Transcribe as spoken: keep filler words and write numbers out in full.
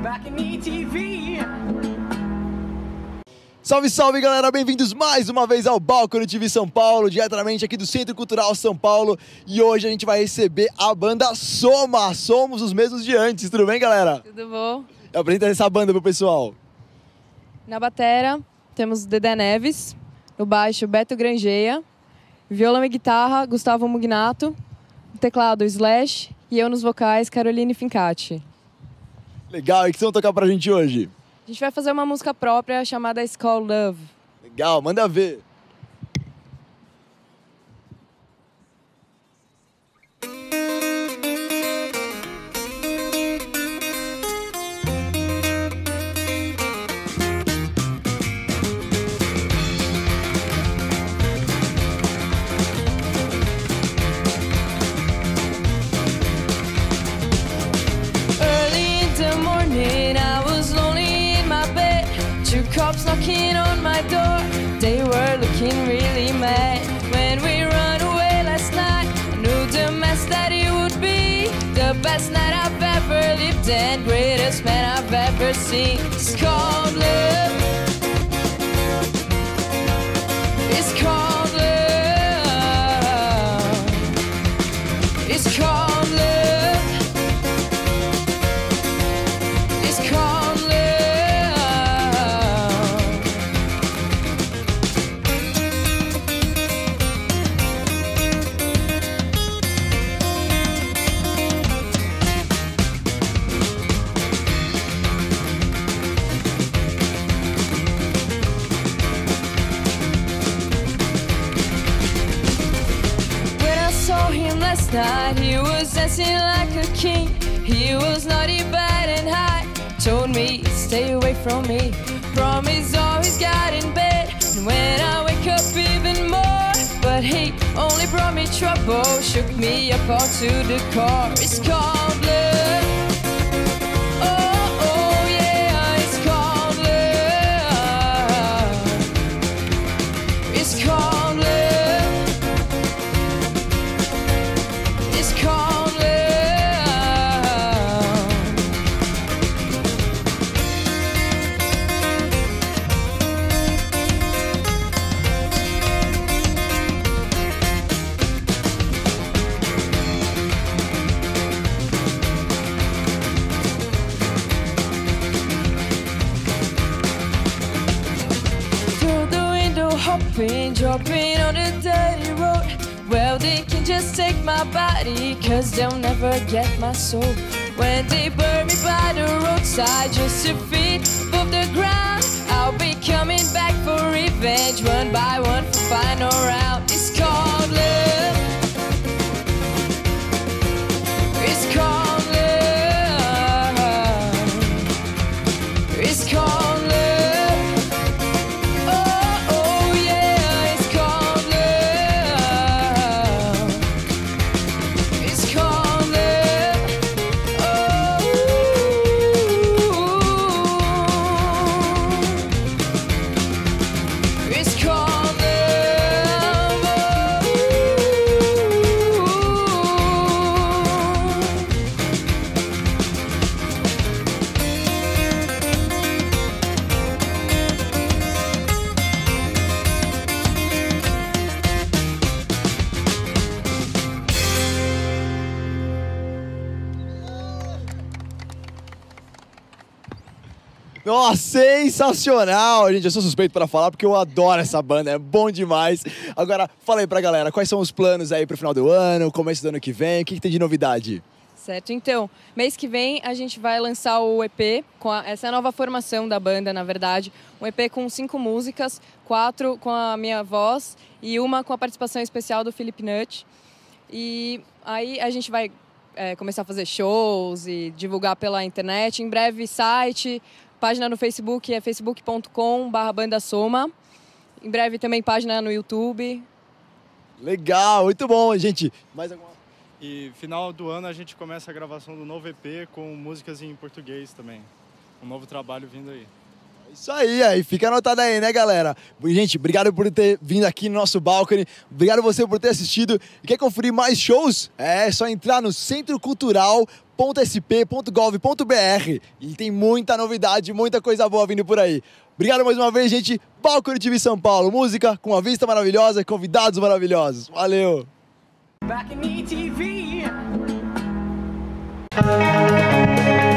back in E T V. Salve, salve, galera! Bem-vindos mais uma vez ao Balcony T V São Paulo, diretamente aqui do Centro Cultural São Paulo. E hoje a gente vai receber a banda Soma. Somos os mesmos de antes. Tudo bem, galera? Tudo bom? Apresenta essa banda pro pessoal. Na batera temos Dedé Neves, no baixo Beto Grangeia, violão e guitarra Gustavo Mugnato, no teclado Slash e eu nos vocais Caroline Fincati. Legal, e o que vocês vão tocar pra gente hoje? A gente vai fazer uma música própria chamada It's Called Love. Legal, manda ver. Cops knocking on my door, they were looking really mad. When we ran away last night, I knew the mess that it would be. The best night I've ever lived and greatest man I've ever seen. It's called love. It's called love. It's called love. It's called last night, he was dancing like a king. He was naughty, bad and high. Told me, stay away from me. Promised always got in bed. And when I wake up even more. But he only brought me trouble. Shook me up onto the car. It's called love. Oh, oh, yeah, it's called love. It's called love. Hopping, dropping on the dirty road. Well, they can just take my body, cause they'll never get my soul. When they burn me by the roadside, just a feet above the ground, I'll be coming back for revenge, one by one for final round. It's called love. It's called love. It's called love. Nossa, sensacional! Gente, eu sou suspeito para falar porque eu adoro essa banda, é bom demais. Agora, fala aí pra galera, quais são os planos aí pro final do ano, começo do ano que vem, o que, que tem de novidade? Certo, então, mês que vem a gente vai lançar o E P, com a, essa é a nova formação da banda, na verdade. Um E P com cinco músicas, quatro com a minha voz e uma com a participação especial do Felipe Nutt. E aí a gente vai é, começar a fazer shows e divulgar pela internet. Em breve, site, página no Facebook é facebook ponto com barra banda soma. Em breve também página no YouTube. Legal, muito bom, gente. Mais alguma? E final do ano a gente começa a gravação do novo E P com músicas em português também. Um novo trabalho vindo aí. Isso aí, aí, fica anotado aí, né, galera? Gente, obrigado por ter vindo aqui no nosso balcone, obrigado você por ter assistido. E quer conferir mais shows? É só entrar no centro cultural ponto s p ponto gov ponto b r. E tem muita novidade, muita coisa boa vindo por aí. Obrigado mais uma vez, gente. Palco Curitiba em São Paulo. Música com uma vista maravilhosa, convidados maravilhosos. Valeu! Back in E T V.